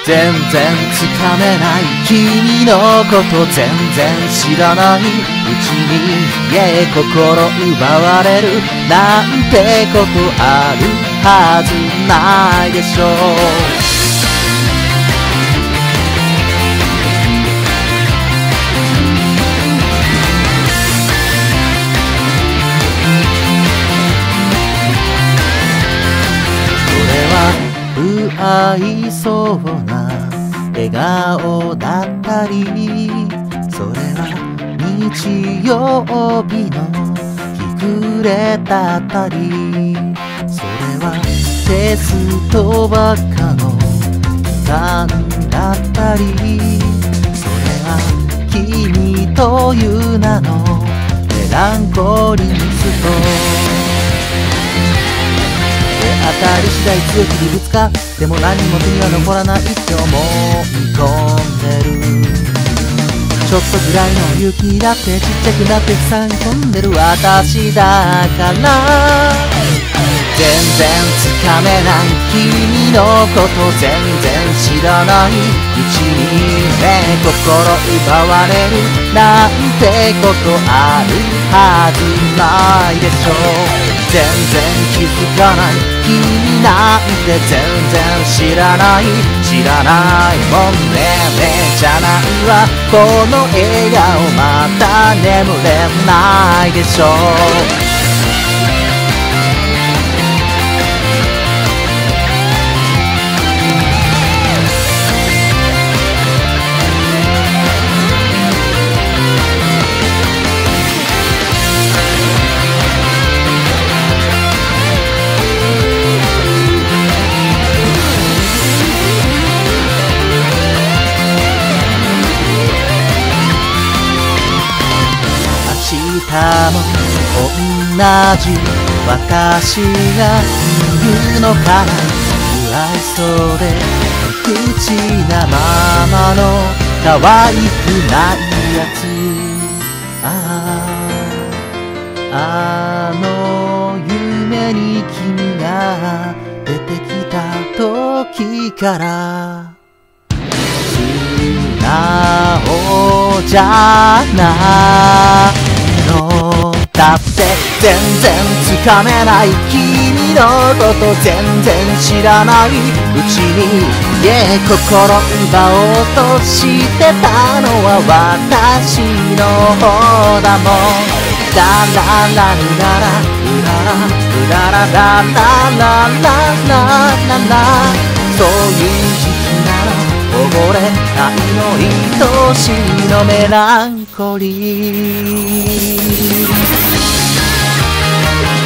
全然つかめない君のこと全然知らないうちに心奪われるなんてことあるはずないでしょう。不愛想な笑顔だったり、それは日曜日の日暮れだったり、それはテストばっかの期間だったり、それは君という名のメランコリスト。当たり次第強気にぶつかっても何も手には残らないって思い込んでる。ちょっとぐらいの勇気だってちっちゃくなって塞ぎ込んでる私だから、全然つかめない君のこと全然知らないうちに心奪われるなんてことあるはずないでしょう。全然気づかない君なんて全然知らないもんね。目じゃないわこの笑顔また眠れないでしょう。明日も同じ私がいるのかな。不愛想で無口なままの可愛くないやつ。あの夢に君が出てきた時から素直じゃないのだって。全然つかめない君のこと全然知らないうちに心奪おうとしてたのは私の方だもん。ラララルララルララルララララララララ、そういう時期なら溺れたいの愛しいのメランコリー。